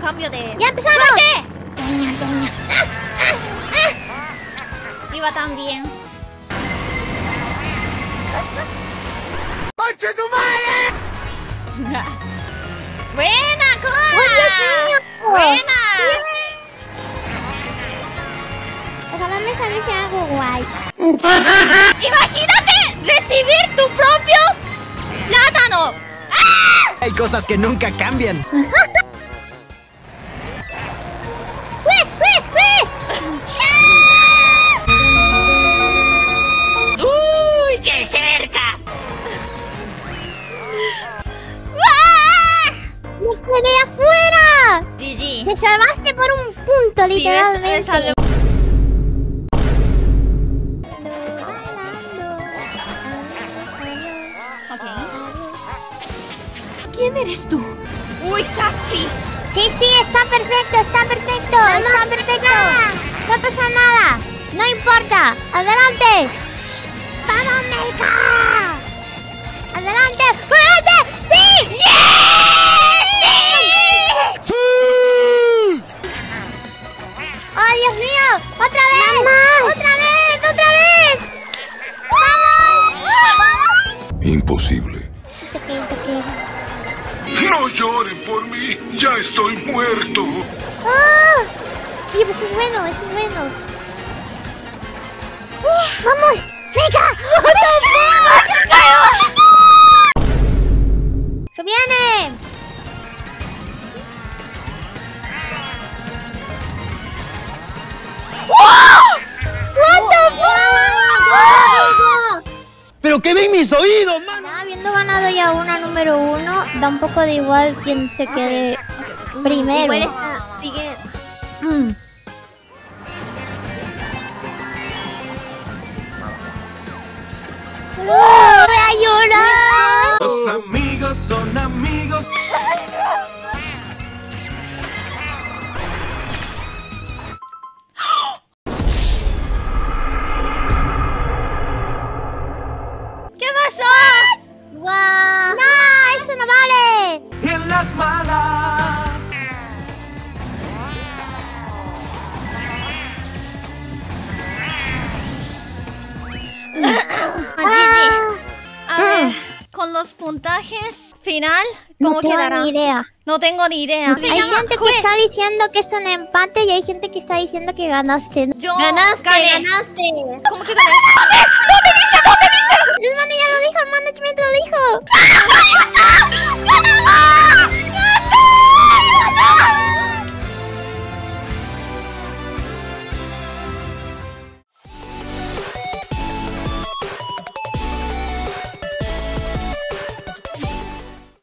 cambio de... ¡Ya empezamos! ¡Suerte! Toña, Toña. Iba tan bien. ¡Conche tu madre! ¡Buena, Koa! ¡Oh, Dios mío! ¡Buena! Ojalá me saliese algo guay. ¡Imagínate recibir tu propio plátano! ¡Ah! Hay cosas que nunca cambian. ¡Uy, qué cerca! ¡Me quedé afuera! GG. Te salvaste por un punto, Sí, literalmente. me salió. Ok. ¿Quién eres tú? ¡Uy, casi! Sí, sí, está perfecto, está perfecto. Está perfecto. No pasa nada. No importa. ¡Adelante! ¡Vamos, Meika! ¡Adelante! ¡Adelante! ¡Sí! ¡Sí! ¡Oh, Dios mío! ¡Otra vez! ¡Mamá! ¡Otra vez! ¡Otra vez! ¡Vamos! Imposible. No lloren por mí, ya estoy muerto. ¡Ah! Sí, pues es bueno, eso es bueno. ¡Vamos! ¡Meika! ¡Se viene! What the fuck? ¿Pero qué ven mis oídos, man? Ya, habiendo ganado ya una número 1, da un poco de igual quien se quede primero. Igual está, sigue... ¡Oh, voy a llorar! Los amigos son amigos. ¿Qué pasó? ¡Guau! ¡No! ¡Eso no vale! En las malas. A ver, con los puntajes final, ¿cómo No tengo quedará? ni idea. No tengo ni idea. Se Hay llama gente que juez. está diciendo que es un empate y hay gente que está diciendo que ganaste. Yo ¡Ganaste! gané. ¡Ganaste! ¿Cómo que gané? El hermano ya lo dijo, el management lo dijo. ¡Ganamos!